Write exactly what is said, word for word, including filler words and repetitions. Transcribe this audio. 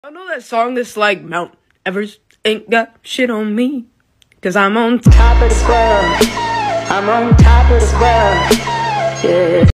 I know that song that's like Mount Everest ain't got shit on me, 'cause I'm on top of the world. I'm on top of the world. Yeah.